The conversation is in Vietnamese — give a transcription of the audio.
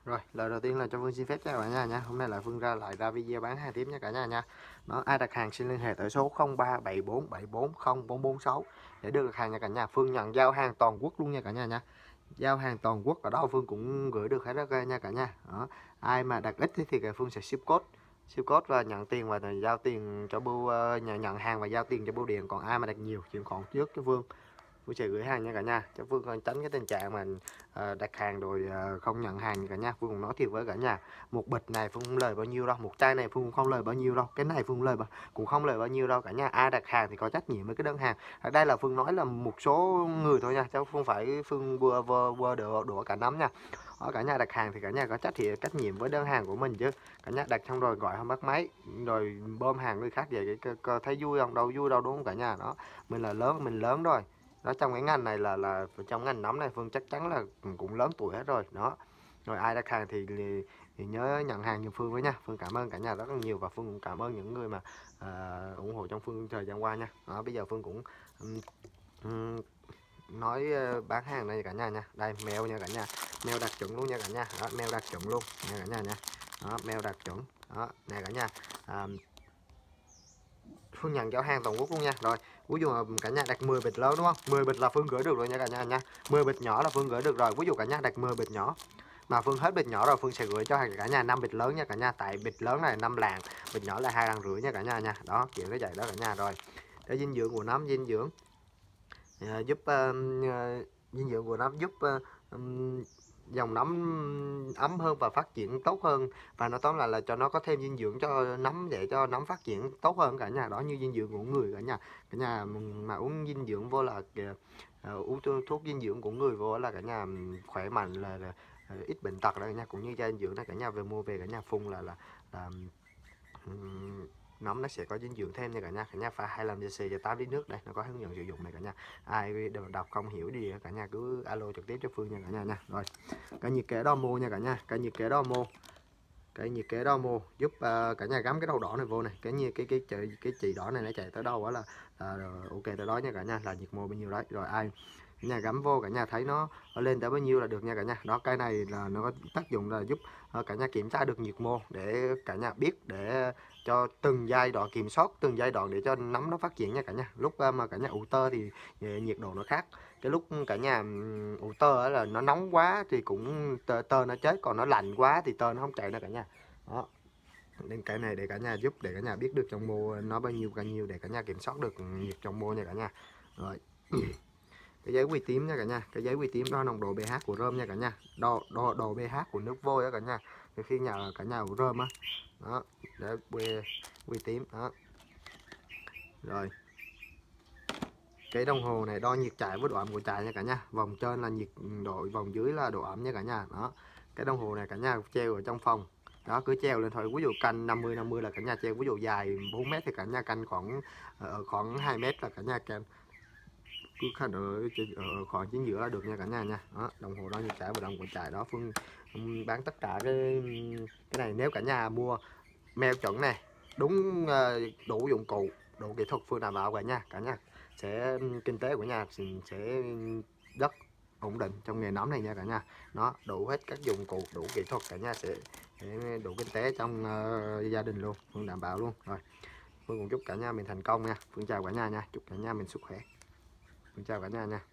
Rồi, lời đầu tiên là cho Phương xin phép chào cả nhà nha. Hôm nay là Phương ra video bán hàng tiếp nha cả nhà nha. Nó ai đặt hàng xin liên hệ tới số 0374740446 để được đặt hàng nha cả nhà. Phương nhận giao hàng toàn quốc luôn nha cả nhà nha. Giao hàng toàn quốc ở đâu Phương cũng gửi được hết đó nha cả nhà. Đó. Ai mà đặt ít thì Phương sẽ ship code và nhận tiền và giao tiền cho bưu nhận hàng và giao tiền cho bưu điện. Còn ai mà đặt nhiều chuyển khoản trước cho Phương sẽ gửi hàng nha cả nhà, cho Phương còn tránh cái tình trạng mà đặt hàng rồi không nhận hàng cả nhà. Phương cũng nói thiệt với cả nhà, một bịch này Phương không lời bao nhiêu đâu, một chai này Phương cũng không lời bao nhiêu đâu, cái này Phương cũng không lời bao nhiêu đâu cả nhà. Ai đặt hàng thì có trách nhiệm với cái đơn hàng. Ở đây là Phương nói là một số người thôi nha, chứ không phải Phương vừa đùa cả nắm nha. Ở cả nhà đặt hàng thì cả nhà có trách nhiệm với đơn hàng của mình chứ. Cả nhà đặt xong rồi gọi không bắt máy rồi bơm hàng người khác vậy thấy vui không? Đâu vui đâu, đúng không cả nhà. Đó, mình là lớn, mình lớn rồi đó. Trong cái ngành này là trong ngành nấm này Phương chắc chắn là cũng lớn tuổi hết rồi đó. Rồi ai đặt hàng thì nhớ nhận hàng giùm Phương với nha. Phương cảm ơn cả nhà rất là nhiều và Phương cũng cảm ơn những người mà ủng hộ trong Phương thời gian qua nha. Đó, bây giờ Phương cũng nói bán hàng này cả nhà nha. Đây mèo nha cả nhà, mèo đặc chuẩn luôn nha cả nhà. Đó, mèo đặc chuẩn luôn nha cả nhà nha. Đó, mèo đặc chuẩn đó nè cả nhà. Phương nhận giao hàng toàn quốc luôn nha. Rồi ví dụ cả nhà đặt 10 bịch lớn đúng không, 10 bịch là Phương gửi được rồi nha cả nhà nha. 10 bịch nhỏ là Phương gửi được rồi. Ví dụ cả nhà đặt 10 bịch nhỏ mà Phương hết bịch nhỏ rồi, Phương sẽ gửi cho cả nhà 5 bịch lớn nha cả nhà. Tại bịch lớn này 5 lạng, bịch nhỏ là 2 lạng rưỡi nha cả nhà nha. Đó kiểu cái vậy đó cả nhà. Rồi cái dinh dưỡng của nấm, dinh dưỡng giúp dinh dưỡng của nấm giúp dòng nấm ấm hơn và phát triển tốt hơn, và nó tóm lại là cho nó có thêm dinh dưỡng cho nấm để cho nấm phát triển tốt hơn cả nhà. Đó như dinh dưỡng của người cả nhà mà uống dinh dưỡng vô là uống thuốc dinh dưỡng của người vô là cả nhà khỏe mạnh, là ít bệnh tật đó cả nhà. Cũng như dinh dưỡng đó cả nhà về mua về cả nhà phun là nấm nó sẽ có dinh dưỡng thêm nha cả nhà. Cả nhà pha 25 cc cho 8 lít nước. Đây nó có hướng dẫn sử dụng này cả nhà. Ai đọc không hiểu gì cả nhà cứ alo trực tiếp cho Phương nha cả nhà nha. Rồi cái nhiệt kế đo mô nha cả nhà, cái nhiệt kế đo mô, cái nhiệt kế đo mô giúp cả nhà gắm cái đầu đỏ này vô này, cái chỉ đỏ này nó chạy tới đâu đó là ok tới đó nha cả nhà, là nhiệt mô bao nhiêu đấy. Rồi ai cả nhà gắm vô cả nhà thấy nó lên tới bao nhiêu là được nha cả nhà. Đó cái này là nó có tác dụng là giúp cả nhà kiểm tra được nhiệt mô để cả nhà biết, để cho từng giai đoạn, kiểm soát từng giai đoạn để cho nấm nó phát triển nha cả nhà. Lúc mà cả nhà ủ tơ thì nhiệt độ nó khác. Cái lúc cả nhà ủ tơ là nó nóng quá thì cũng tơ nó chết, còn nó lạnh quá thì tơ nó không chạy nữa cả nhà. Đó nên cái này để cả nhà giúp để cả nhà biết được trong mô nó bao nhiêu để cả nhà kiểm soát được nhiệt trong mô nha cả nhà. Rồi cái giấy quy tím nha cả nhà, cái giấy quy tím đo nồng độ pH của rơm nha cả nhà, đo độ pH của nước vôi đó cả nhà. Thì khi cả nhà ủ rơm á đó, để quy tím đó. Rồi cái đồng hồ này đo nhiệt chảy với độ ẩm của chảy nha cả nhà, vòng trên là nhiệt độ, vòng dưới là độ ẩm nha cả nhà. Đó cái đồng hồ này cả nhà treo ở trong phòng đó, cứ treo lên thôi. Ví dụ canh 50 là cả nhà treo, ví dụ dài 4 mét thì cả nhà canh khoảng 2 mét là cả nhà canh cứ khăn ở khoảng chính giữa là được nha cả nhà nha. Đó đồng hồ đo nhiệt chảy và đồng hồ chảy đó. Phương bán tất cả cái này. Nếu cả nhà mua meo chuẩn này đúng đủ dụng cụ, đủ kỹ thuật, Phương đảm bảo cả nhà sẽ kinh tế của nhà sẽ rất ổn định trong nghề nấm này nha cả nhà. Nó đủ hết các dụng cụ, đủ kỹ thuật, cả nhà sẽ đủ kinh tế trong gia đình luôn, Phương đảm bảo luôn. Rồi Phương cũng chúc cả nhà mình thành công nha. Phương chào cả nhà nha, chúc cả nhà mình sức khỏe. Phương chào cả nhà nha.